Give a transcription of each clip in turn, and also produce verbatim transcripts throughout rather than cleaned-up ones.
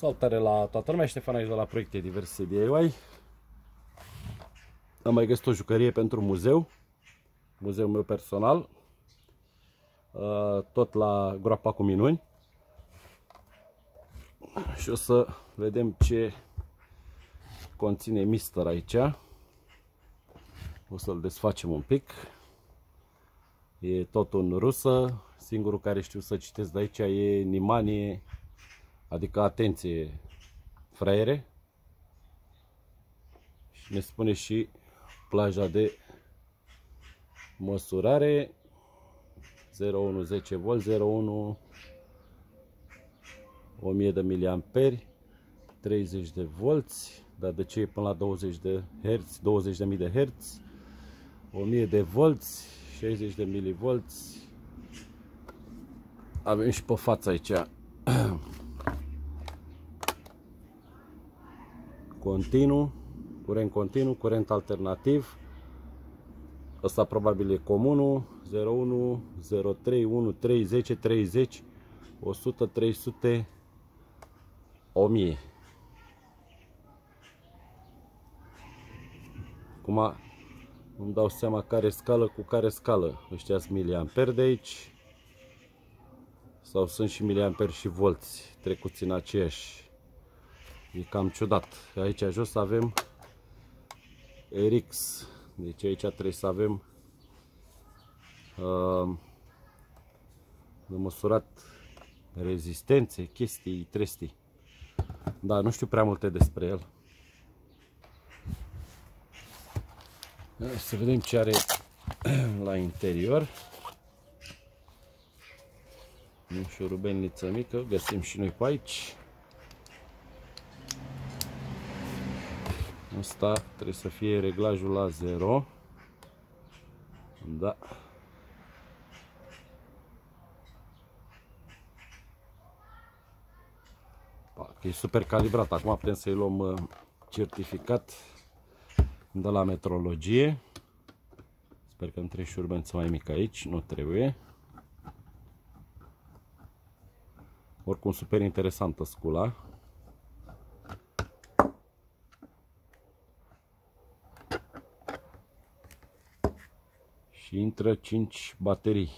Salutare la toată lumea, Ștefan aici de la Proiecte Diverse D I Y. Am mai găsit o jucărie pentru muzeu, muzeul meu personal, tot la Groapa cu Minuni. Și o să vedem ce conține Mister aici. O să-l desfacem un pic. E tot în rusă. Singurul care știu să citesc de aici e Nimanie, adică atenție, fraiere. Și ne spune și plaja de măsurare zero unu zece volt, zero unu o mie de miliamperi, treizeci de volți, dar de ce e până la douăzeci de herți, douăzeci de mii de herți, o mie de volți, șaizeci de milivolți. Avem și pe față aici continuu, curent continuu, curent alternativ. Ăsta probabil e comunul, zero unu zero trei unu trei zece treizeci o sută trei sute o mie. Acum îmi dau seama care scală cu care scală. Ăștia sunt miliamperi de aici, sau sunt și miliamperi și volți trecuți în aceeași. E cam ciudat. Aici jos avem R X. Deci aici trebuie să avem uh, de măsurat rezistențe, chestii, trestii. Da, nu știu prea multe despre el. Hai să vedem ce are la interior. Un șurubelniță mică, găsim și noi pe aici. Asta trebuie să fie reglajul la zero. Da. E super calibrat. Acum putem să-i luăm certificat de la metrologie. Sper că îmi trebuie șurbență mai mică aici. Nu trebuie. Oricum super interesantă scula. Și intră cinci baterii.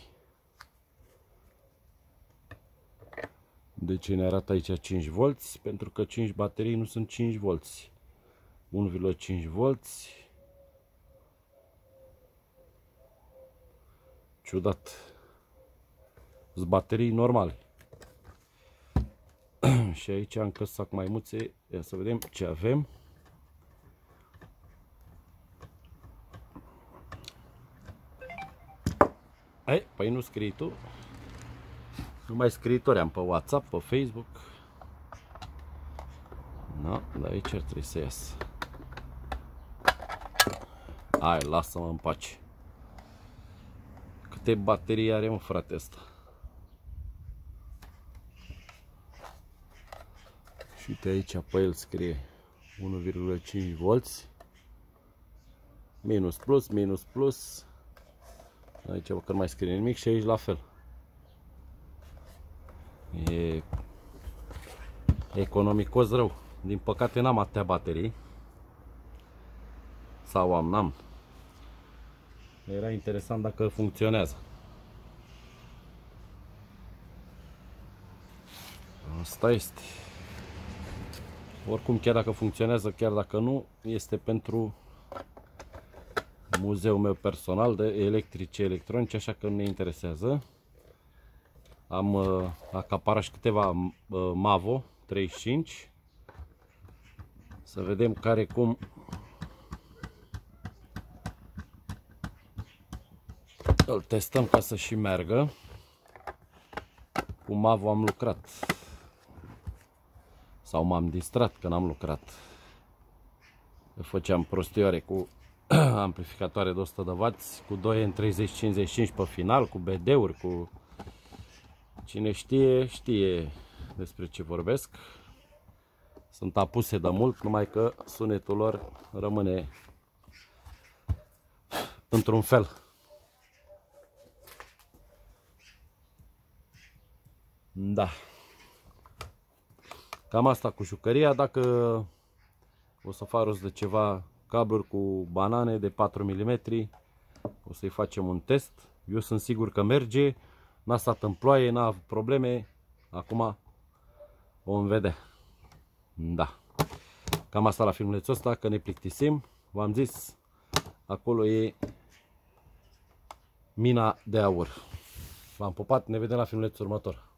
De ce ne arată aici cinci volți? Pentru că cinci baterii nu sunt cinci volți. unu virgulă cinci volți. Ciudat. Sunt baterii normale. Și aici încă sac maimuțe. Ia să vedem ce avem. Ei, păi nu scrii tu. Numai scriitori am pe WhatsApp, pe Facebook. No, dar aici ar trebui să iasă. Hai, lasă-mă în pace. Câte baterii are, mă, frate, ăsta? Și uite aici pe el scrie unu virgulă cinci volți. Minus plus, minus plus. Aici măcar mai scrie nimic și aici la fel. E economicos rău. Din păcate n-am atâtea baterii. Sau am, n-am. Era interesant dacă funcționează. Asta este. Oricum, chiar dacă funcționează, chiar dacă nu, este pentru muzeul meu personal de electrice, electronice, așa că ne interesează. Am uh, acaparat și câteva uh, Mavo treizeci și cinci. Să vedem care cum îl testăm ca să și meargă. Cu Mavo am lucrat. Sau m-am distrat că n-am lucrat. Făceam prostioare cu amplificatoare de o sută de wați, cu doi N treizeci cincizeci și cinci pe final, cu B D-uri, cu... Cine știe, știe despre ce vorbesc. Sunt apuse de mult, numai că sunetul lor rămâne într-un fel. Da. Cam asta cu jucăria. Dacă o să fac rost de ceva cabluri cu banane de patru milimetri, o să-i facem un test. Eu sunt sigur că merge. N-a stat în ploaie, n-a avut probleme. Acum vom vedea. Da. Cam asta la filmulețul ăsta, că ne plictisim. V-am zis, acolo e mina de aur. V-am pupat, ne vedem la filmulețul următor.